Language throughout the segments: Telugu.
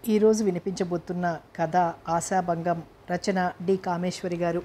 ఈరోజు వినిపించబోతున్న కథ ఆశాభంగం. రచన డి కామేశ్వరి గారు.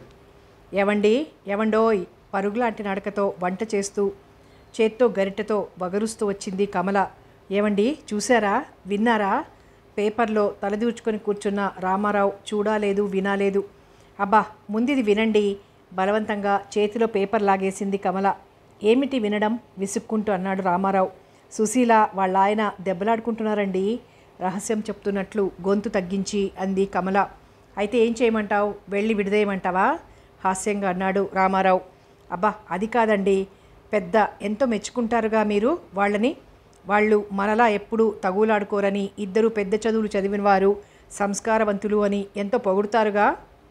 ఏవండోయ్ పరుగులాంటి నడకతో వంట చేస్తూ చేత్తో గరిటెతో వగరుస్తూ వచ్చింది కమల. ఏవండి, చూశారా, విన్నారా? పేపర్లో తలదూర్చుకొని కూర్చున్న రామారావు చూడాలేదు, వినాలేదు. అబ్బా, ముందిది వినండి. బలవంతంగా చేతిలో పేపర్ లాగేసింది కమల. ఏమిటి వినడం? విసుక్కుంటూ అన్నాడు రామారావు. సుశీల వాళ్ళ ఆయన దెబ్బలాడుకుంటున్నారండి, రహస్యం చెప్తున్నట్లు గొంతు తగ్గించి అంది కమల. అయితే ఏం చేయమంటావు? వెళ్ళి విడదేయమంటావా? హాస్యంగా అన్నాడు రామారావు. అబ్బా, అది కాదండి, పెద్ద ఎంతో మెచ్చుకుంటారుగా మీరు వాళ్ళని. వాళ్ళు మనలా ఎప్పుడూ తగులాడుకోరని, ఇద్దరు పెద్ద చదువులు చదివిన వారు, సంస్కారవంతులు అని ఎంతో పొగుడుతారుగా.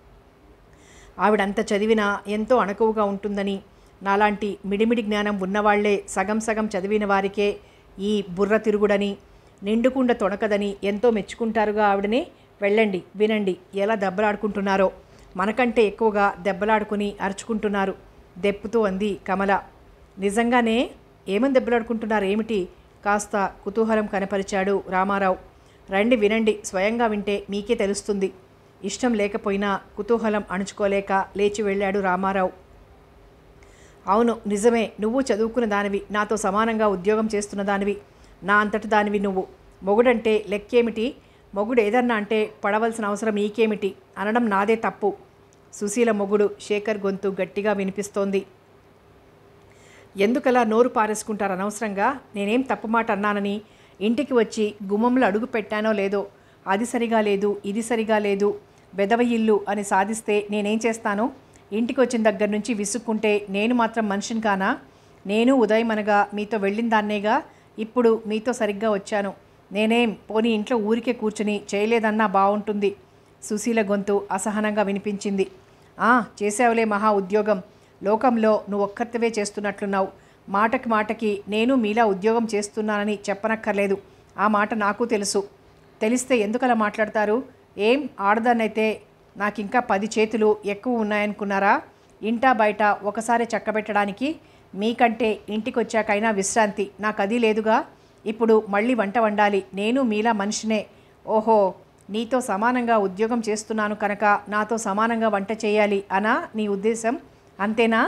ఆవిడంత చదివినా ఎంతో అణకువగా ఉంటుందని, నాలాంటి మిడిమిడి జ్ఞానం ఉన్నవాళ్లే సగం సగం చదివిన వారికే ఈ బుర్ర తిరుగుడని, నిండుకుండ తొణకదని ఎంతో మెచ్చుకుంటారుగా ఆవిడని. వెళ్ళండి, వినండి ఎలా దెబ్బలాడుకుంటున్నారో. మనకంటే ఎక్కువగా దెబ్బలాడుకుని అరుచుకుంటున్నారు, దెప్పుతూ అంది కమల. నిజంగానే? ఏమని దెబ్బలాడుకుంటున్నారు ఏమిటి? కాస్త కుతూహలం కనపరిచాడు రామారావు. రండి, వినండి, స్వయంగా వింటే మీకే తెలుస్తుంది. ఇష్టం లేకపోయినా కుతూహలం అణుచుకోలేక లేచి వెళ్ళాడు రామారావు. అవును, నిజమే, నువ్వు చదువుకున్న దానివి, నాతో సమానంగా ఉద్యోగం చేస్తున్న దానివి, నా అంతటి దానివి నువ్వు. మొగుడంటే లెక్కేమిటి? మొగుడు ఏదన్నా అంటే పడవలసిన అవసరం నీకేమిటి అనడం నాదే తప్పు. సుశీల మొగుడు శేఖర్ గొంతు గట్టిగా వినిపిస్తోంది. ఎందుకలా నోరు పారేసుకుంటారు అనవసరంగా? నేనేం తప్పు మాట అన్నానని? ఇంటికి వచ్చి గుమ్మంలో అడుగు పెట్టానో లేదో, అది సరిగా లేదు, ఇది సరిగా లేదు, బెదవ ఇల్లు అని సాధిస్తే నేనేం చేస్తాను? ఇంటికి వచ్చిన దగ్గర నుంచి విసుక్కుంటే నేను మాత్రం మనిషిని కానా? నేను ఉదయం అనగా మీతో వెళ్ళిన దాన్నేగా, ఇప్పుడు మీతో సరిగ్గా వచ్చాను. నేనేం పోనీ ఇంట్లో ఊరికే కూర్చుని చేయలేదన్నా బాగుంటుంది. సుశీల గొంతు అసహనంగా వినిపించింది. చేసావులే మహా ఉద్యోగం, లోకంలో నువ్వు ఒక్కరివే చేస్తున్నట్లున్నావు. మాటకి మాటకి నేను మీలా ఉద్యోగం చేస్తున్నానని చెప్పనక్కర్లేదు, ఆ మాట నాకు తెలుసు. తెలిస్తే ఎందుకలా మాట్లాడతారు? ఏం ఆడదాన్నైతే నాకింకా 10 చేతులు ఎక్కువ ఉన్నాయనుకున్నారా? ఇంటా బయట ఒకసారి చక్కబెట్టడానికి. మీకంటే ఇంటికి వచ్చాకైనా విశ్రాంతి, నాకు అది లేదుగా. ఇప్పుడు మళ్ళీ వంట వండాలి, నేను మీలా మనిషినే. ఓహో, నీతో సమానంగా ఉద్యోగం చేస్తున్నాను కనుక నాతో సమానంగా వంట చేయాలి అనా నీ ఉద్దేశం? అంతేనా?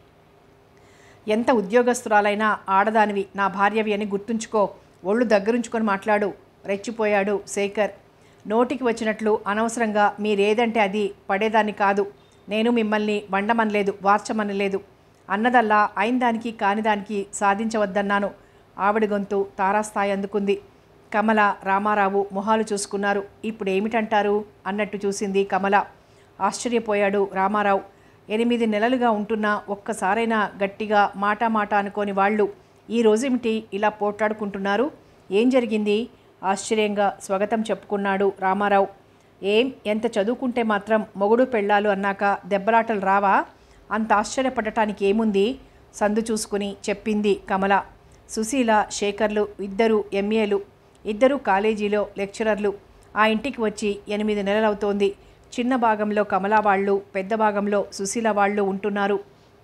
ఎంత ఉద్యోగస్తురాలైనా ఆడదానివి, నా భార్యవి అని గుర్తుంచుకో. ఒళ్ళు దగ్గరుంచుకొని మాట్లాడు, రెచ్చిపోయాడు శేఖర్. నోటికి వచ్చినట్లు అనవసరంగా మీరేదంటే అది పడేదాన్ని కాదు. నేను మిమ్మల్ని వండమనలేదు, వార్చమనలేదు. అన్నదల్లా అయిన దానికి కానిదానికి సాధించవద్దన్నాను. ఆవిడ గొంతు తారాస్థాయి అందుకుంది. కమల, రామారావు మొహాలు చూసుకున్నారు. ఇప్పుడు ఏమిటంటారు అన్నట్టు చూసింది కమల. ఆశ్చర్యపోయాడు రామారావు. 8 నెలలుగా ఉంటున్నా ఒక్కసారైనా గట్టిగా మాట మాట అనుకోని వాళ్ళు ఈ రోజేమిటి ఇలా పోట్లాడుకుంటున్నారు? ఏం జరిగింది? ఆశ్చర్యంగా స్వాగతం చెప్పుకున్నాడు రామారావు. ఎంత చదువుకుంటే మాత్రం మొగుడు పెళ్ళాలు అన్నాక దెబ్బలాటలు రావా? అంత ఆశ్చర్యపడటానికి ఏముంది? సందు చూసుకుని చెప్పింది కమల. సుశీల, శేఖర్లు ఇద్దరు ఎంఏలు, ఇద్దరు కాలేజీలో లెక్చరర్లు. ఆ ఇంటికి వచ్చి 8 నెలలవుతోంది. చిన్న భాగంలో కమల వాళ్ళు, పెద్ద భాగంలో సుశీల వాళ్ళు ఉంటున్నారు.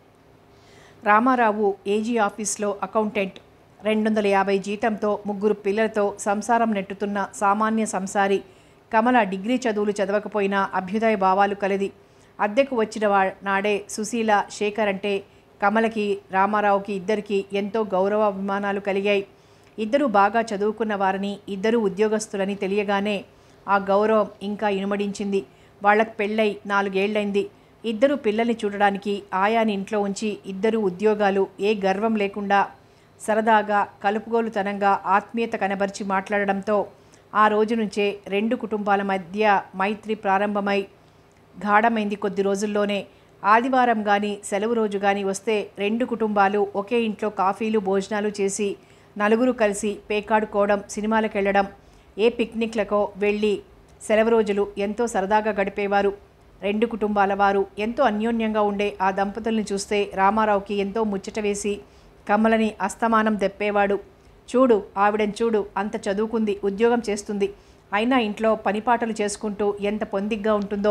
రామారావు ఏజీ ఆఫీస్లో అకౌంటెంట్. 250 జీతంతో 3 పిల్లలతో సంసారం నెట్టుతున్న సామాన్య సంసారి. కమల డిగ్రీ చదువులు చదవకపోయినా అభ్యుదయ భావాలు కలది. అద్దెకు వచ్చిన నాడే సుశీల, శేఖర్ అంటే కమలకి, రామారావుకి ఇద్దరికి ఎంతో గౌరవాభిమానాలు కలిగాయి. ఇద్దరూ బాగా చదువుకున్న వారని, ఇద్దరూ ఉద్యోగస్తులని తెలియగానే ఆ గౌరవం ఇంకా ఇనుమడించింది. వాళ్ళకి పెళ్ళై 4 ఏళ్లైంది. ఇద్దరు పిల్లల్ని చూడడానికి ఆయాని ఇంట్లో ఉంచి ఇద్దరు ఉద్యోగాలు, ఏ గర్వం లేకుండా సరదాగా కలుపుగోలుతనంగా ఆత్మీయత కనబరిచి మాట్లాడడంతో ఆ రోజు నుంచే 2 కుటుంబాల మధ్య మైత్రి ప్రారంభమై గాఢమైంది. కొద్ది రోజుల్లోనే ఆదివారం కానీ సెలవు రోజు కానీ వస్తే 2 కుటుంబాలు ఒకే ఇంట్లో కాఫీలు, భోజనాలు చేసి నలుగురు కలిసి పేకాడుకోవడం, సినిమాలకు వెళ్ళడం, ఏ పిక్నిక్లకో వెళ్ళి సెలవు రోజులు ఎంతో సరదాగా గడిపేవారు. 2 కుటుంబాల వారు ఎంతో అన్యోన్యంగా ఉండే ఆ దంపతుల్ని చూస్తే రామారావుకి ఎంతో ముచ్చట వేసి కమలని అస్తమానం దెప్పేవాడు. చూడు, ఆవిడని చూడు, అంత చదువుకుంది, ఉద్యోగం చేస్తుంది, అయినా ఇంట్లో పనిపాటలు చేసుకుంటూ ఎంత పొందిగ్గా ఉంటుందో,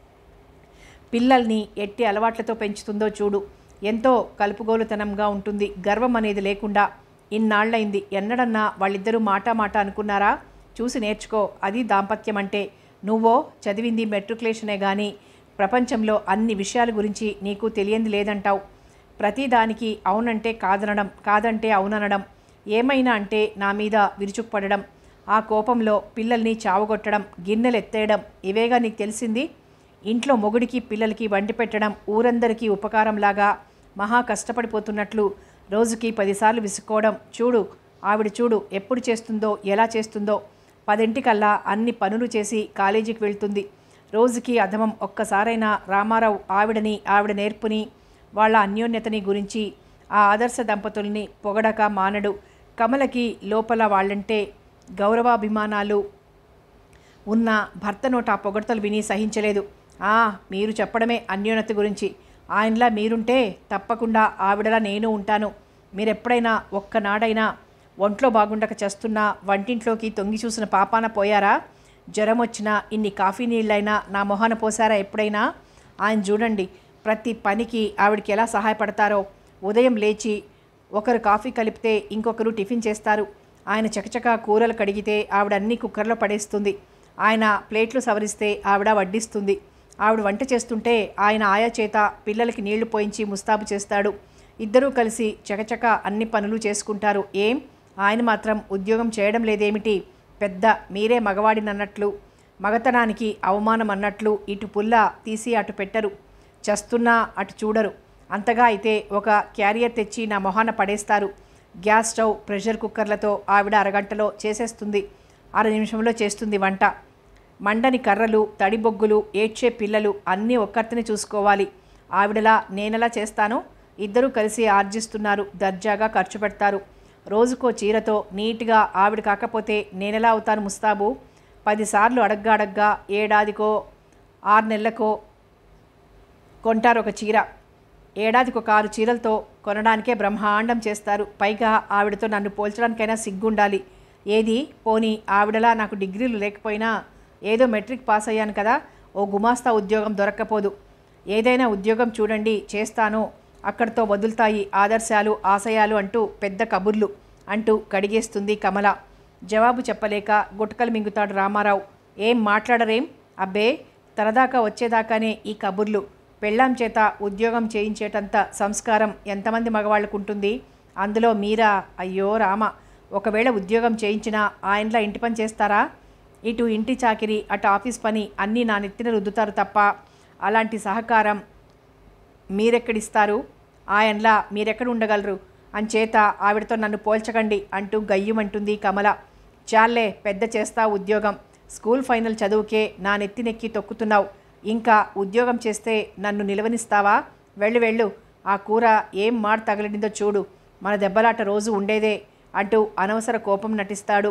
పిల్లల్ని ఎట్టి అలవాట్లతో పెంచుతుందో చూడు, ఎంతో కలుపుగోలుతనంగా ఉంటుంది, గర్వం అనేది లేకుండా. ఇన్నాళ్లైంది, ఎన్నడన్నా వాళ్ళిద్దరూ మాట మాట అనుకున్నారా? చూసి నేర్చుకో, అది దాంపత్యం అంటే. నువ్వో చదివింది మెట్రికులేషనే కానీ ప్రపంచంలో అన్ని విషయాల గురించి నీకు తెలియంది లేదంటావు. ప్రతిదానికి అవునంటే కాదనడం, కాదంటే అవుననడం, ఏమైనా అంటే నా మీద విరుచుకుపడడం, ఆ కోపంలో పిల్లల్ని చావగొట్టడం, గిన్నెలు ఎత్తేయడం, ఇవేగా నీకు తెలిసింది. ఇంట్లో మొగుడికి పిల్లలకి వండి పెట్టడం ఊరందరికీ ఉపకారంలాగా మహా కష్టపడిపోతున్నట్లు రోజుకి 10 సార్లు విసుక్కోవడం. చూడు ఆవిడ చూడు ఎప్పుడు చేస్తుందో, ఎలా చేస్తుందో. 10 అన్ని పనులు చేసి కాలేజీకి వెళ్తుంది. రోజుకి అధమం. ఒక్కసారైనా రామారావు ఆవిడని, ఆవిడ నేర్పుని, వాళ్ళ అన్యోన్యతని గురించి, ఆ ఆదర్శ దంపతుల్ని పొగడక మానడు. కమలకి లోపల వాళ్ళంటే గౌరవాభిమానాలు ఉన్న భర్త నోట ఆ పొగడ్తలు విని సహించలేదు. మీరు చెప్పడమే అన్యోన్యత గురించి. ఆయనలా మీరుంటే తప్పకుండా ఆవిడలా నేను ఉంటాను. మీరెప్పుడైనా ఒక్కనాడైనా ఒంట్లో బాగుండక చేస్తున్నా వంటింట్లోకి తొంగి చూసిన పాపాన పోయారా? జ్వరం వచ్చినా ఇన్ని కాఫీ నీళ్ళైనా నా మొహాన పోసారా ఎప్పుడైనా? ఆయన చూడండి, ప్రతి పనికి ఆవిడకి ఎలా సహాయపడతారో. ఉదయం లేచి ఒకరు కాఫీ కలిపితే ఇంకొకరు టిఫిన్ చేస్తారు. ఆయన చకచకా కూరలు కడిగితే ఆవిడ అన్ని కుక్కర్లో పడేస్తుంది. ఆయన ప్లేట్లు సవరిస్తే ఆవిడ వడ్డిస్తుంది. ఆవిడ వంట చేస్తుంటే ఆయన ఆయా చేత పిల్లలకి నీళ్లు పోయించి ముస్తాబు చేస్తాడు. ఇద్దరూ కలిసి చకచక అన్ని పనులు చేసుకుంటారు. ఆయన మాత్రం ఉద్యోగం చేయడం లేదేమిటి? పెద్ద మీరే మగవాడినన్నట్లు, మగతనానికి అవమానం అన్నట్లు ఇటు పుల్ల తీసి అటు పెట్టరు, చస్తున్నా అటు చూడరు. అంతగా అయితే ఒక క్యారియర్ తెచ్చి నా మొహాన పడేస్తారు. గ్యాస్ స్టవ్, ప్రెషర్ కుక్కర్లతో ఆవిడ అరగంటలో చేసేస్తుంది, 6 నిమిషంలో చేస్తుంది వంట. మండని కర్రలు, తడి బొగ్గులు, ఏడ్చే పిల్లలు అన్నీ ఒక్కరిని చూసుకోవాలి. ఆవిడలా నేనెలా చేస్తాను? ఇద్దరూ కలిసి ఆర్జిస్తున్నారు, దర్జాగా ఖర్చు పెడతారు. రోజుకో చీరతో నీట్గా. ఆవిడ కాకపోతే నేనెలా అవుతాను ముస్తాబు? 10 సార్లు అడగ్గా ఏడాదికో 6 నెలలకో కొంటారు ఒక చీర. ఏడాదికి ఒక 6 చీరలతో కొనడానికే బ్రహ్మాండం చేస్తారు. పైగా ఆవిడతో నన్ను పోల్చడానికైనా సిగ్గుండాలి. ఏది పోనీ ఆవిడలా నాకు డిగ్రీలు లేకపోయినా ఏదో మెట్రిక్ పాస్ అయ్యాను కదా, ఓ గుమాస్తా ఉద్యోగం దొరక్కపోదు. ఏదైనా ఉద్యోగం చూడండి, చేస్తాను, అక్కడితో వదులుతాయి ఆదర్శాలు, ఆశయాలు అంటూ పెద్ద కబుర్లు అంటూ కడిగేస్తుంది కమల. జవాబు చెప్పలేక గుటకలు మింగుతాడు రామారావు. ఏం మాట్లాడరేం? అబ్బే, తనదాకా వచ్చేదాకానే ఈ కబుర్లు. పెళ్ళాం చేత ఉద్యోగం చేయించేటంత సంస్కారం ఎంతమంది మగవాళ్ళకు ఉంటుంది? అందులో మీరా? అయ్యో రామ, ఒకవేళ ఉద్యోగం చేయించినా ఆయనలా ఇంటి పని చేస్తారా? ఇటు ఇంటి చాకిరి, అటు ఆఫీస్ పని అన్నీ నా నెత్తిన రుద్దుతారు తప్ప అలాంటి సహకారం మీరెక్కడిస్తారు? ఆయనలా మీరెక్కడ ఉండగలరు? అంచేత ఆవిడతో నన్ను పోల్చకండి అంటూ గయ్యమంటుంది కమల. చాలే, పెద్ద చేస్తా ఉద్యోగం. స్కూల్ ఫైనల్ చదువుకే నా నెత్తినెక్కి తొక్కుతున్నావు. ఇంకా ఉద్యోగం చేస్తే నన్ను నిలవనిస్తావా? వెళ్ళు వెళ్ళు, ఆ కూర ఏం మాడ తగలడిందో చూడు. మన దెబ్బలాట రోజు ఉండేదే అంటూ అనవసర కోపం నటిస్తాడు.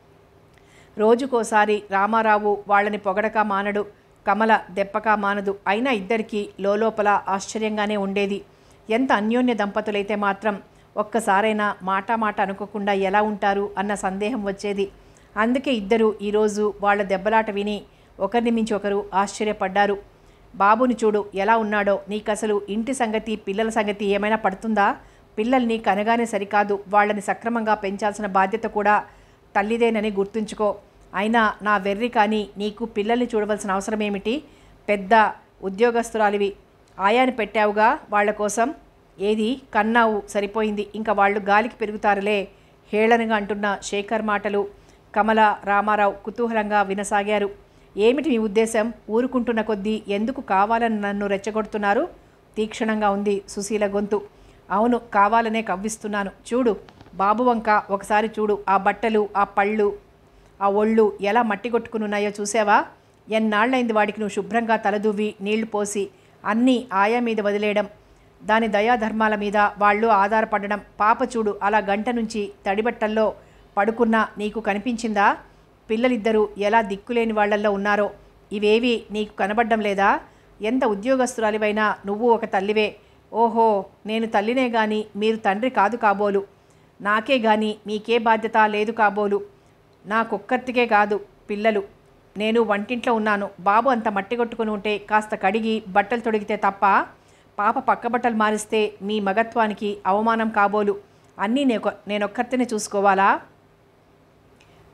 రోజుకోసారి రామారావు వాళ్ళని పొగడక మానడు, కమల దెప్పక మానదు. అయినా ఇద్దరికీ లోపల ఆశ్చర్యంగానే ఉండేది. ఎంత అన్యోన్య దంపతులైతే మాత్రం ఒక్కసారైనా మాట అనుకోకుండా ఎలా ఉంటారు అన్న సందేహం వచ్చేది. అందుకే ఇద్దరు ఈరోజు వాళ్ళ దెబ్బలాట విని ఒకరిని మించి ఒకరు ఆశ్చర్యపడ్డారు. బాబుని చూడు ఎలా ఉన్నాడో. నీకసలు ఇంటి సంగతి, పిల్లల సంగతి ఏమైనా పడుతుందా? పిల్లల్ని కనగానే సరికాదు, వాళ్ళని సక్రమంగా పెంచాల్సిన బాధ్యత కూడా తల్లిదేనని గుర్తుంచుకో. అయినా నా వెర్రి కానీ నీకు పిల్లల్ని చూడవలసిన అవసరం ఏమిటి? పెద్ద ఉద్యోగస్తురాలివి, ఆయాని పెట్టావుగా వాళ్ళ కోసం. ఏది కన్నావు, సరిపోయింది, ఇంకా వాళ్ళు గాలికి పెరుగుతారులే హేళనగా అంటున్న శేఖర్ మాటలు కమల, రామారావు కుతూహలంగా వినసాగారు. ఏమిటి మీ ఉద్దేశం? ఊరుకుంటున్న కొద్దీ ఎందుకు కావాలని నన్ను రెచ్చగొడుతున్నారు? తీక్షణంగా ఉంది సుశీల గొంతు. అవును, కావాలనే కవ్విస్తున్నాను. చూడు బాబు వంక ఒకసారి చూడు. ఆ బట్టలు, ఆ పళ్ళు, ఆ ఒళ్ళు ఎలా మట్టి కొట్టుకునున్నాయో చూసావా? ఎన్నాళ్ళైంది వాడికి నువ్వు శుభ్రంగా తలదువ్వి నీళ్లు పోసి అన్నీ ఆయా మీద వదిలేయడం, దాని దయాధర్మాల మీద వాళ్ళు ఆధారపడడం. పాప చూడు అలా గంట నుంచి తడిబట్టల్లో పడుకున్నా నీకు కనిపించిందా? పిల్లలిద్దరూ ఎలా దిక్కులేని వాళ్లల్లో ఉన్నారో ఇవేవి నీకు కనబడ్డం లేదా? ఎంత ఉద్యోగస్తురాలివైనా నువ్వు ఒక తల్లివే. ఓహో, నేను తల్లినే గాని మీరు తండ్రి కాదు కాబోలు. నాకే గాని మీకే బాధ్యత లేదు కాబోలు. నాకొక్కర్తికే కాదు పిల్లలు. నేను వంటింట్లో ఉన్నాను. బాబు అంత మట్టి కొట్టుకుని ఉంటే కాస్త కడిగి బట్టలు తొడిగితే తప్ప, పాప పక్క బట్టలు మారిస్తే మీ మగత్వానికి అవమానం కాబోలు. అన్నీ నేనొక్కర్తినే చూసుకోవాలా?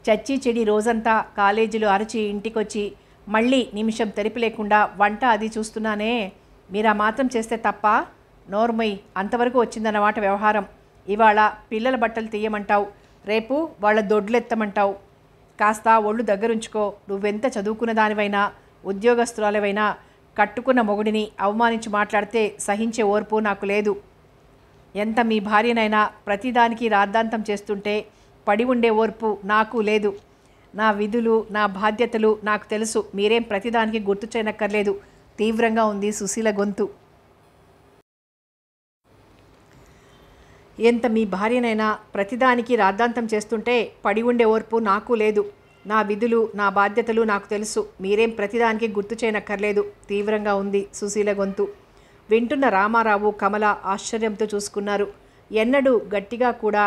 చచ్చి చెడి రోజంతా కాలేజీలో అరచి ఇంటికొచ్చి మళ్ళీ నిమిషం తెరిపి లేకుండా వంట అది చూస్తున్నానే. మీరు ఆ మాత్రం చేస్తే తప్ప? నోర్మయ్, అంతవరకు వచ్చిందన్నమాట వ్యవహారం. ఇవాళ పిల్లల బట్టలు తీయమంటావు, రేపు వాళ్ళ దొడ్లెత్తమంటావు. కాస్త ఒళ్ళు దగ్గరుంచుకో. నువ్వెంత చదువుకున్న దానివైనా ఉద్యోగస్తురాలవైనా కట్టుకున్న మొగుడిని అవమానించి మాట్లాడితే సహించే ఓర్పు నాకు లేదు. ఎంత మీ భార్యనైనా ప్రతిదానికి రాద్ధాంతం చేస్తుంటే పడి ఉండే ఓర్పు నాకు లేదు. నా విధులు నా బాధ్యతలు నాకు తెలుసు. మీరేం ప్రతిదానికి గుర్తు చేయనక్కర్లేదు. తీవ్రంగా ఉంది సుశీల గొంతు. ఎంత మీ భార్యనైనా ప్రతిదానికి రాద్ధాంతం చేస్తుంటే పడి ఉండే ఓర్పు నాకు లేదు. నా విధులు నా బాధ్యతలు నాకు తెలుసు. మీరేం ప్రతిదానికి గుర్తు చేయనక్కర్లేదు. తీవ్రంగా ఉంది సుశీల గొంతు. వింటున్న రామారావు కమల ఆశ్చర్యంతో చూసుకున్నారు. ఎన్నడూ గట్టిగా కూడా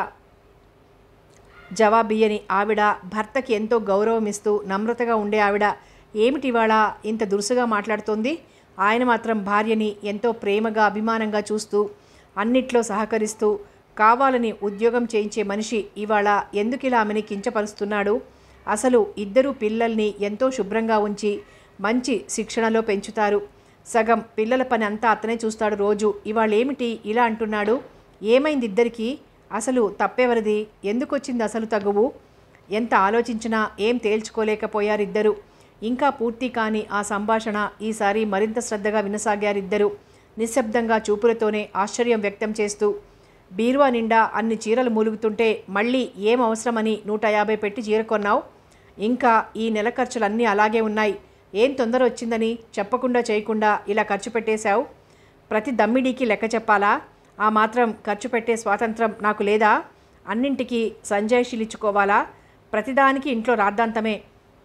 జవాబియ్యని ఆవిడ, భర్తకి ఎంతో గౌరవం ఇస్తూ నమ్రతగా ఉండే ఆవిడ ఏమిటివాళ ఇంత దురుసుగా మాట్లాడుతోంది? ఆయన మాత్రం భార్యని ఎంతో ప్రేమగా అభిమానంగా చూస్తూ అన్నిట్లో సహకరిస్తూ కావాలని ఉద్యోగం చేయించే మనిషి ఇవాళ ఎందుకిలా ఆమెని కించపరుస్తున్నాడు? అసలు ఇద్దరు పిల్లల్ని ఎంతో శుభ్రంగా ఉంచి మంచి శిక్షణలో పెంచుతారు. సగం పిల్లల పని అంతా అతనే చూస్తాడు రోజు. ఇవాళ ఏమిటి ఇలా అంటున్నాడు? ఏమైంది ఇద్దరికి? అసలు తప్పెవరిది? ఎందుకు వచ్చింది అసలు తగువు? ఎంత ఆలోచించినా ఏం తేల్చుకోలేకపోయారిద్దరు. ఇంకా పూర్తి కాని ఆ సంభాషణ ఈసారి మరింత శ్రద్ధగా వినసాగారిద్దరు. నిశ్శబ్దంగా చూపులతోనే ఆశ్చర్యం వ్యక్తం చేస్తూ. బీరువా నిండా అన్ని చీరలు మూలుగుతుంటే మళ్ళీ ఏం అవసరమని 150 పెట్టి చీర కొన్నావు? ఇంకా ఈ నెల ఖర్చులన్నీ అలాగే ఉన్నాయి. ఏం తొందర వచ్చిందని చెప్పకుండా చేయకుండా ఇలా ఖర్చు పెట్టేశావు? ప్రతి దమ్మిడీకి లెక్క చెప్పాలా? ఆ మాత్రం ఖర్చు పెట్టే స్వాతంత్రం నాకు లేదా? అన్నింటికీ సంజాయిషీలిచ్చుకోవాలా? ప్రతిదానికి ఇంట్లో రాద్ధాంతమే.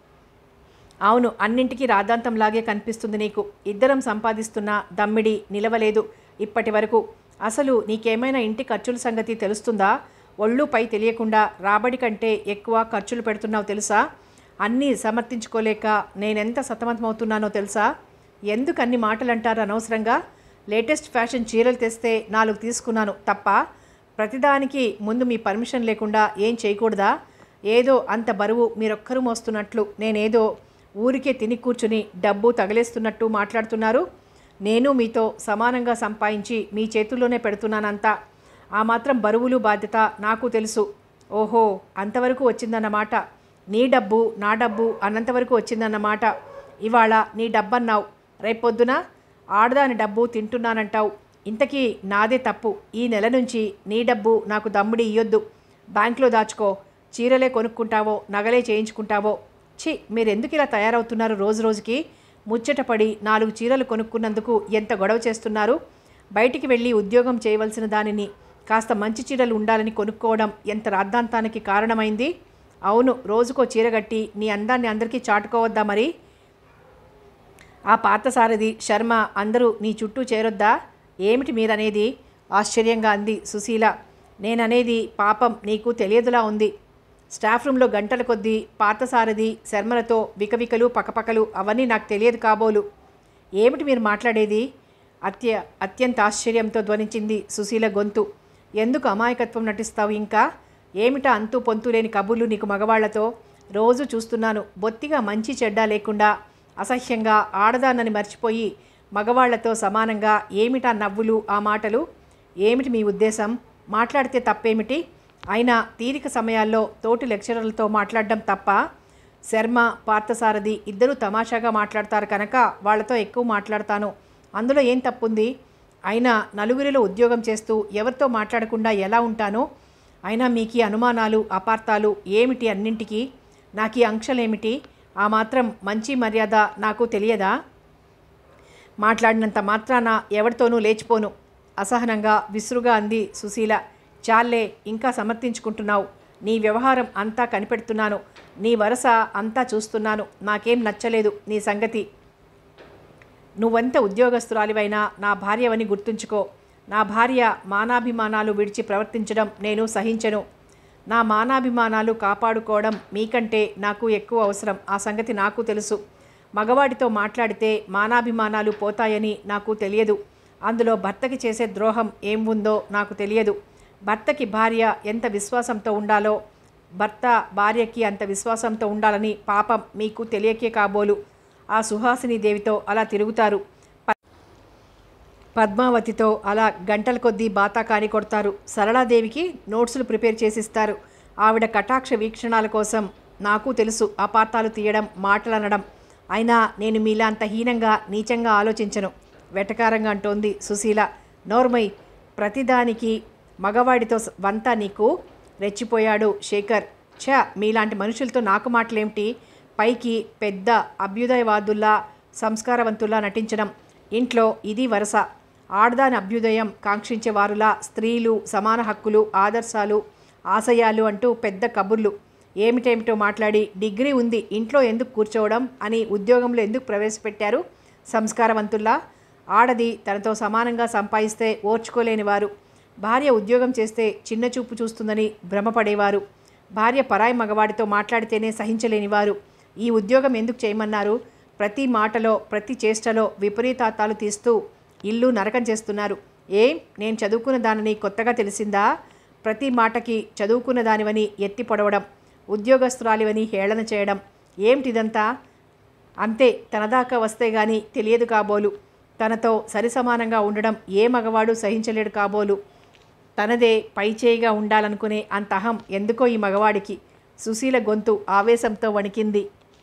అవును, అన్నింటికీ రాద్ధాంతంలాగే కనిపిస్తుంది నీకు. ఇద్దరం సంపాదిస్తున్న దమ్మిడి నిలవలేదు ఇప్పటి వరకు. అసలు నీకేమైనా ఇంటి ఖర్చుల సంగతి తెలుస్తుందా? ఒళ్ళు పై తెలియకుండా రాబడి కంటే ఎక్కువ ఖర్చులు పెడుతున్నావు తెలుసా? అన్నీ సమర్థించుకోలేక నేనెంత సతమతమవుతున్నానో తెలుసా? ఎందుకు అన్ని మాటలు అంటారు అనవసరంగా? లేటెస్ట్ ఫ్యాషన్ చీరలు తెస్తే 4 తీసుకున్నాను తప్ప ప్రతిదానికి ముందు మీ పర్మిషన్ లేకుండా ఏం చేయకూడదా? ఏదో అంత బరువు మీరొక్కరు మోస్తున్నట్లు, నేనేదో ఊరికే తిని కూర్చుని డబ్బు తగిలేస్తున్నట్టు మాట్లాడుతున్నారు. నేను మీతో సమానంగా సంపాదించి మీ చేతుల్లోనే పెడుతున్నానంతా. ఆ మాత్రం బరువులు బాధ్యత నాకు తెలుసు. ఓహో, అంతవరకు వచ్చిందన్నమాట. నీ డబ్బు నా డబ్బు అన్నంతవరకు వచ్చిందన్నమాట. ఇవాళ నీ డబ్బన్నావు, రేపొద్దున ఆడదాని డబ్బు తింటున్నానంటావు. ఇంతకీ నాదే తప్పు. ఈ నెల నుంచి నీ డబ్బు నాకు దమ్ముడి ఇయ్యొద్దు. బ్యాంకులో దాచుకో. చీరలే కొనుక్కుంటావో నగలే చేయించుకుంటావో. ఛీ, మీరెందుకు ఇలా తయారవుతున్నారు? రోజు రోజుకి ముచ్చటపడి 4 చీరలు కొనుక్కున్నందుకు ఎంత గొడవ చేస్తున్నారు? బయటికి వెళ్ళి ఉద్యోగం చేయవలసిన దానిని కాస్త మంచి చీరలు ఉండాలని కొనుక్కోవడం ఎంత రాద్ధాంతానికి కారణమైంది? అవును, రోజుకో చీర కట్టి నీ అందాన్ని అందరికీ చాటుకోవద్దా మరి? ఆ పార్థసారథి శర్మ అందరూ నీ చుట్టూ చేరొద్దా? ఏమిటి మీరనేది? ఆశ్చర్యంగా అంది సుశీల. నేననేది పాపం నీకు తెలియదులా ఉంది. స్టాఫ్ రూమ్లో గంటల కొద్దీ పార్థసారథి శర్మలతో వికవికలు పకపకలు అవన్నీ నాకు తెలియదు కాబోలు. ఏమిటి మీరు మాట్లాడేది? అత్యంత ఆశ్చర్యంతో ధ్వనించింది సుశీల గొంతు. ఎందుకు అమాయకత్వం నటిస్తావు ఇంకా? ఏమిటా అంతు పొంతు లేని కబుర్లు నీకు మగవాళ్లతో? రోజు చూస్తున్నాను. బొత్తిగా మంచి చెడ్డ లేకుండా అసహ్యంగా ఆడదాన్నని మర్చిపోయి మగవాళ్లతో సమానంగా ఏమిటా నవ్వులు ఆ మాటలు? ఏమిటి మీ ఉద్దేశం? మాట్లాడితే తప్పేమిటి? అయినా తీరిక సమయాల్లో తోటి లెక్చరర్లతో మాట్లాడడం తప్ప? శర్మ పార్థసారథి ఇద్దరూ తమాషాగా మాట్లాడతారు కనుక వాళ్లతో ఎక్కువ మాట్లాడతాను. అందులో ఏం తప్పుంది? అయినా నలుగురిలో ఉద్యోగం చేస్తూ ఎవరితో మాట్లాడకుండా ఎలా ఉంటానో? అయినా మీకు అనుమానాలు అపార్థాలు ఏమిటి? అన్నింటికీ నాకు ఆంక్షలేమిటి? ఆ మాత్రం మంచి మర్యాద నాకు తెలియదా? మాట్లాడినంత మాత్రాన ఎవరితోనూ లేచిపోను. అసహనంగా విసురుగా అంది సుశీల. చాలే, ఇంకా సమర్థించుకుంటున్నావు. నీ వ్యవహారం అంతా కనిపెడుతున్నాను. నీ వరస అంతా చూస్తున్నాను. నాకేం నచ్చలేదు నీ సంగతి. నువ్వెంత ఉద్యోగస్తురాలివైనా నా భార్యవని గుర్తుంచుకో. నా భార్య మానాభిమానాలు విడిచి ప్రవర్తించడం నేను సహించను. నా మానాభిమానాలు కాపాడుకోవడం మీకంటే నాకు ఎక్కువ అవసరం. ఆ సంగతి నాకు తెలుసు. మగవాడితో మాట్లాడితే మానాభిమానాలు పోతాయని నాకు తెలియదు. అందులో భర్తకి చేసే ద్రోహం ఏం ఉందో నాకు తెలియదు. భర్తకి భార్య ఎంత విశ్వాసంతో ఉండాలో భర్త భార్యకి అంత విశ్వాసంతో ఉండాలని పాపం మీకు తెలియకే కాబోలు ఆ సుహాసిని దేవితో అలా తిరుగుతారు. పద్మావతితో అలా గంటల కొద్దీ బాతాకాని కొడతారు. సరళాదేవికి నోట్సులు ప్రిపేర్ చేసిస్తారు. ఆవిడ కటాక్ష వీక్షణాల కోసం నాకు తెలుసు అపార్థాలు తీయడం, మాటలు అనడం. అయినా నేను మీలా అంత హీనంగా నీచంగా ఆలోచించను వెటకారంగా అంటోంది సుశీల. నోర్మై, ప్రతిదానికి మగవాడితో వంతా నీకు రెచ్చిపోయాడు శేఖర్. ఛ, మీలాంటి మనుషులతో నాకు మాటలేమిటి? పైకి పెద్ద అభ్యుదయవాదుల్లా సంస్కారవంతుల్లా నటించడం. ఇంట్లో ఇది వరస. ఆడదాని అభ్యుదయం కాంక్షించే వారులా స్త్రీలు, సమాన హక్కులు, ఆదర్శాలు, ఆశయాలు అంటూ పెద్ద కబుర్లు ఏమిటేమిటో మాట్లాడి డిగ్రీ ఉంది ఇంట్లో ఎందుకు కూర్చోవడం అని ఉద్యోగంలో ఎందుకు ప్రవేశపెట్టారు? సంస్కారవంతుల్లా. ఆడది తనతో సమానంగా సంపాదిస్తే ఓర్చుకోలేనివారు. భార్య ఉద్యోగం చేస్తే చిన్న చూపు చూస్తుందని భ్రమపడేవారు. భార్య పరాయి మగవాడితో మాట్లాడితేనే సహించలేనివారు. ఈ ఉద్యోగం ఎందుకు చేయమన్నారు? ప్రతి మాటలో ప్రతి చేష్టలో విపరీతాతాలు తీస్తూ ఇల్లు నరకం చేస్తున్నారు. ఏం, నేను చదువుకున్న దానిని కొత్తగా తెలిసిందా? ప్రతి మాటకి చదువుకున్న దానివని ఎత్తి పొడవడం, ఉద్యోగస్తురాలివని హేళన చేయడం. ఏమిటిదంతా? అంతే, తనదాకా వస్తే గాని తెలియదు కాబోలు. తనతో సరిసమానంగా ఉండడం ఏ మగవాడు సహించలేడు కాబోలు. తనదే పైచేయిగా ఉండాలనుకునే అంత అహం ఎందుకో ఈ మగవాడికి. సుశీల గొంతు ఆవేశంతో వణికింది.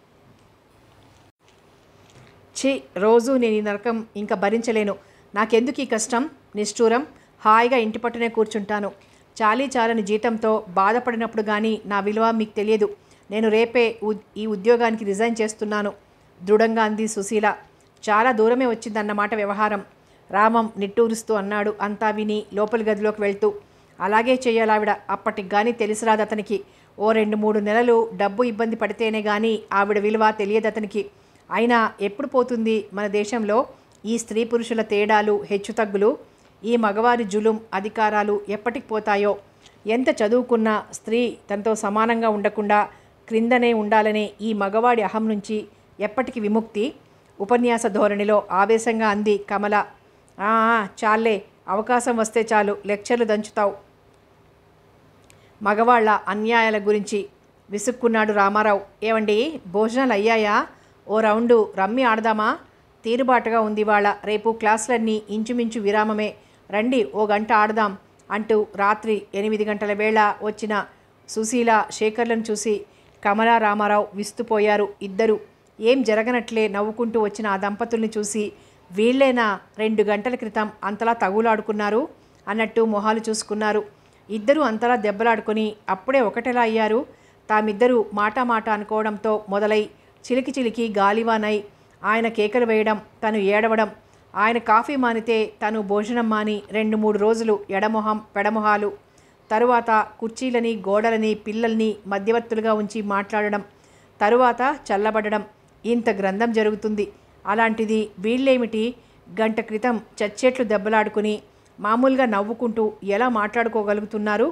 ఛీ, రోజు నేను ఈ నరకం ఇంకా భరించలేను. నాకెందుకు ఈ కష్టం, నిష్ఠూరం? హాయిగా ఇంటి పట్టునే కూర్చుంటాను. చాలీ చాలని జీతంతో బాధపడినప్పుడు కానీ నా విలువ మీకు తెలియదు. నేను రేపే ఈ ఉద్యోగానికి రిజైన్ చేస్తున్నాను దృఢంగా అంది సుశీల. చాలా దూరమే వచ్చిందన్నమాట వ్యవహారం. రామం నిట్టూరుస్తూ అన్నాడు అంతా విని లోపలి గదిలోకి వెళ్తూ. అలాగే చెయ్యాలావిడ. అప్పటికి కానీ తెలిసిరాదు అతనికి. ఓ 2-3 నెలలు డబ్బు ఇబ్బంది పడితేనే కానీ ఆవిడ విలువ తెలియదు అతనికి. అయినా ఎప్పుడు పోతుంది మన దేశంలో ఈ స్త్రీ పురుషుల తేడాలు, హెచ్చుతగ్గులు? ఈ మగవారి జులుం, అధికారాలు ఎప్పటికి పోతాయో? ఎంత చదువుకున్న స్త్రీ తనతో సమానంగా ఉండకుండా క్రిందనే ఉండాలనే ఈ మగవాడి అహం నుంచి ఎప్పటికి విముక్తి? ఉపన్యాస ధోరణిలో ఆవేశంగా అంది కమల. చాలే, అవకాశం వస్తే చాలు లెక్చర్లు దంచుతావు. మగవాళ్ల అన్యాయాల గురించి విసుక్కున్నాడు రామారావు. ఏవండి, భోజనాలు అయ్యాయా? ఓ రౌండు రమ్మి ఆడదామా? తీరుబాటుగా ఉంది వాళ్ళ. రేపు క్లాసులన్నీ ఇంచుమించు విరామమే. రండి, ఓ గంట ఆడదాం అంటూ రాత్రి 8 గంటల వేళ వచ్చిన సుశీల, శేఖర్లను చూసి కమల, రామారావు విస్తుపోయారు. ఇద్దరు ఏం జరగనట్లే నవ్వుకుంటూ వచ్చిన ఆ దంపతుల్ని చూసి వీళ్ళేనా 2 గంటల క్రితం అంతలా తగులాడుకున్నారు అన్నట్టు మొహాలు చూసుకున్నారు. ఇద్దరూ అంతలా దెబ్బలాడుకొని అప్పుడే ఒకటెలా అయ్యారు? తామిద్దరూ మాట అనుకోవడంతో మొదలై చిలికి చిలికి గాలివానై ఆయన కేకలు వేయడం, తను ఏడవడం, ఆయన కాఫీ మానితే తను భోజనం మాని 2-3 రోజులు ఎడమొహం పెడమొహాలు. తరువాత కుర్చీలని, గోడలని, పిల్లల్ని మధ్యవర్తులుగా ఉంచి మాట్లాడడం, తరువాత చల్లబడడం. ఇంత గ్రంథం జరుగుతుంది. అలాంటిది వీళ్ళేమిటి గంట క్రితం చచ్చేట్లు దెబ్బలాడుకుని మామూలుగా నవ్వుకుంటూ ఎలా మాట్లాడుకోగలుగుతున్నారు?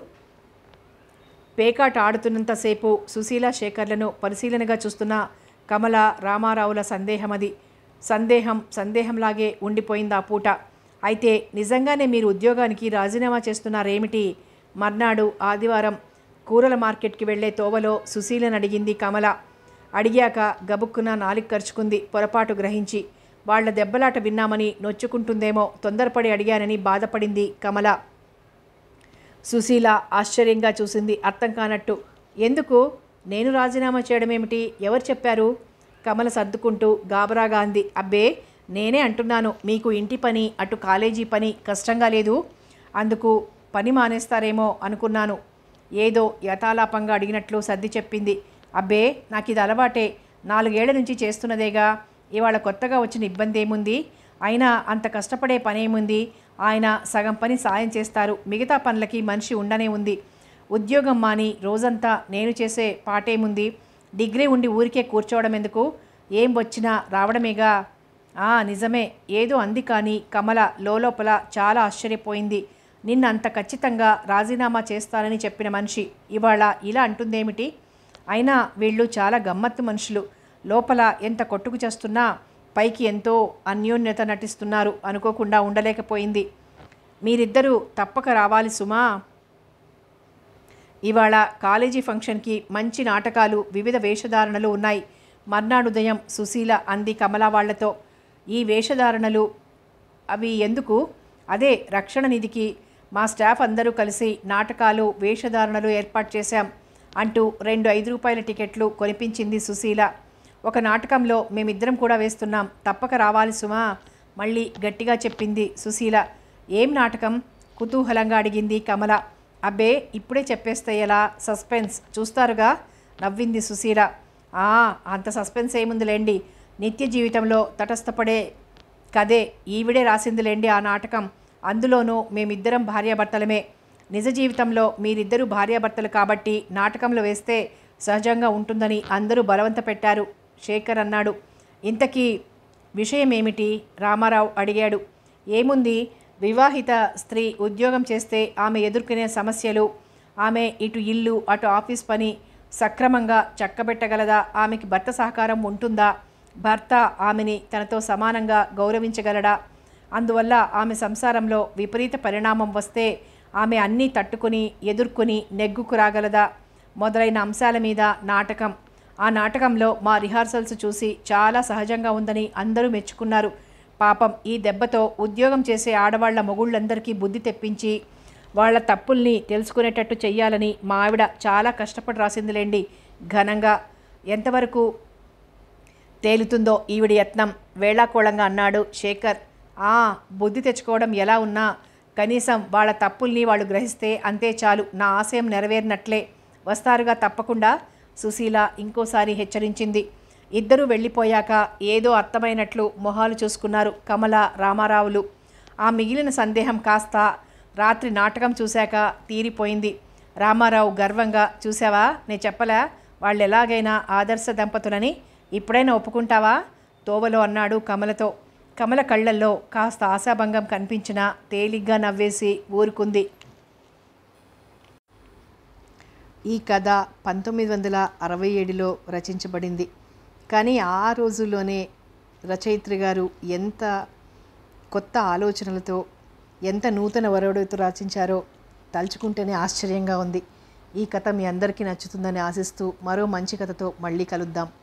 పేకాట ఆడుతున్నంతసేపు సుశీల, శేఖర్లను పరిశీలనగా చూస్తున్న కమల, రామారావుల సందేహమది. సందేహంలాగే ఉండిపోయింది ఆ పూట. అయితే నిజంగానే మీరు ఉద్యోగానికి రాజీనామా చేస్తున్నారేమిటి? మర్నాడు ఆదివారం కూరల మార్కెట్కి వెళ్లే తోవలో సుశీలను అడిగింది కమల. అడిగాక గబుక్కున నాలిక ఖర్చుకుంది పొరపాటు గ్రహించి. వాళ్ల దెబ్బలాట విన్నామని నొచ్చుకుంటుందేమో తొందరపడి అడిగానని బాధపడింది కమల. సుశీల ఆశ్చర్యంగా చూసింది, అర్థం కానట్టు. ఎందుకు? నేను రాజీనామా చేయడమేమిటి? ఎవరు చెప్పారు? కమల సర్దుకుంటూ గాబరాగా అంది. అబ్బే, నేనే అంటున్నాను. మీకు ఇంటి పని, అటు కాలేజీ పని కష్టంగా లేదు? అందుకు పని మానేస్తారేమో అనుకున్నాను. ఏదో యథాలాపంగా అడిగినట్లు సర్ది చెప్పింది. అబ్బే, నాకు ఇది అలవాటే. 4 ఏళ్ల నుంచి చేస్తున్నదేగా. ఇవాళ కొత్తగా వచ్చిన ఇబ్బంది ఏముంది? అయినా అంత కష్టపడే పనేముంది? ఆయన సగం పని సాయం చేస్తారు. మిగతా పనులకి మనిషి ఉండనే ఉంది. ఉద్యోగం మాని రోజంతా నేను చేసే పాటేముంది? డిగ్రీ ఉండి ఊరికే కూర్చోవడం ఎందుకు? ఏం వచ్చినా రావడమేగా. నిజమే, ఏదో అంది. కానీ కమల లోపల చాలా ఆశ్చర్యపోయింది. నిన్న అంత ఖచ్చితంగా రాజీనామా చేస్తానని చెప్పిన మనిషి ఇవాళ ఇలా అంటుందేమిటి? అయినా వీళ్ళు చాలా గమ్మత్తు మనుషులు. లోపల ఎంత కొట్టుకు చేస్తున్నా పైకి ఎంతో అన్యోన్యత నటిస్తున్నారు అనుకోకుండా ఉండలేకపోయింది. మీరిద్దరూ తప్పక రావాలి సుమా. ఇవాళ కాలేజీ ఫంక్షన్కి మంచి నాటకాలు వివిధ వేషధారణలు ఉన్నాయి. మర్నాడుదయం సుశీల అంది కమల వాళ్లతో. ఈ వేషధారణలు అవి ఎందుకు? అదే రక్షణ నిధికి మా స్టాఫ్ అందరూ కలిసి నాటకాలు వేషధారణలు ఏర్పాటు చేశాం అంటూ 2 5 రూపాయల టికెట్లు కొనిపించింది సుశీల. ఒక నాటకంలో మేమిద్దరం కూడా వేస్తున్నాం, తప్పక రావాలి సుమా మళ్ళీ గట్టిగా చెప్పింది సుశీల. ఏం నాటకం? కుతూహలంగా అడిగింది కమల. అబ్బే ఇప్పుడే చెప్పేస్తే ఎలా, సస్పెన్స్ చూస్తారుగా నవ్వింది సుశీల. అంత సస్పెన్స్ ఏముందిలేండి, నిత్య జీవితంలో తటస్థపడే కదే ఈవిడే రాసిందిలేండి ఆ నాటకం. అందులోనూ మేమిద్దరం భార్యాభర్తలమే. నిజ జీవితంలో మీరిద్దరూ భార్యాభర్తలు కాబట్టి నాటకంలో వేస్తే సహజంగా ఉంటుందని అందరూ బలవంత పెట్టారు శేఖర్ అన్నాడు. ఇంతకీ విషయం ఏమిటి? రామారావు అడిగాడు. ఏముంది, వివాహిత స్త్రీ ఉద్యోగం చేస్తే ఆమె ఎదుర్కొనే సమస్యలు, ఆమె ఇటు ఇల్లు అటు ఆఫీస్ పని సక్రమంగా చక్కబెట్టగలదా, ఆమెకి భర్త సహకారం ఉంటుందా, భర్త ఆమెని తనతో సమానంగా గౌరవించగలడా, అందువల్ల ఆమె సంసారంలో విపరీత పరిణామం వస్తే ఆమె అన్నీ తట్టుకుని ఎదుర్కొని నెగ్గుకు రాగలదా మొదలైన అంశాల మీద నాటకం. ఆ నాటకంలో మా రిహార్సల్స్ చూసి చాలా సహజంగా ఉందని అందరూ మెచ్చుకున్నారు. పాపం ఈ దెబ్బతో ఉద్యోగం చేసే ఆడవాళ్ల మొగుళ్ళందరికీ బుద్ధి తెప్పించి వాళ్ళ తప్పుల్ని తెలుసుకునేటట్టు చెయ్యాలని మా ఆవిడ చాలా కష్టపడి రాసిందిలేండి ఘనంగా. ఎంతవరకు తేలుతుందో ఈవిడి యత్నం వేళాకోళంగా అన్నాడు శేఖర్. బుద్ధి తెచ్చుకోవడం ఎలా ఉన్నా కనీసం వాళ్ళ తప్పుల్ని వాళ్ళు గ్రహిస్తే అంతే చాలు, నా ఆశయం నెరవేరినట్లే. వస్తారుగా తప్పకుండా సుశీల ఇంకోసారి హెచ్చరించింది. ఇద్దరూ వెళ్ళిపోయాక ఏదో అర్థమైనట్లు మొహాలు చూసుకున్నారు కమల రామారావులు. ఆ మిగిలిన సందేహం కాస్త రాత్రి నాటకం చూశాక తీరిపోయింది. రామారావు గర్వంగా, చూసావా నేను చెప్పలా వాళ్ళు ఎలాగైనా ఆదర్శ దంపతులని, ఇప్పుడైనా ఒప్పుకుంటావా తోవలో అన్నాడు కమలతో. కమల కళ్ళల్లో కాస్త ఆశాభంగం కనిపించినా తేలిగ్గా నవ్వేసి ఊరుకుంది. ఈ కథ 1967లో రచించబడింది. కానీ ఆ రోజుల్లోనే రచయిత్రి గారు ఎంత కొత్త ఆలోచనలతో, ఎంత నూతన వరవడితో రచించారో తలుచుకుంటేనే ఆశ్చర్యంగా ఉంది. ఈ కథ మీ అందరికీ నచ్చుతుందని ఆశిస్తూ మరో మంచి కథతో మళ్ళీ కలుద్దాం.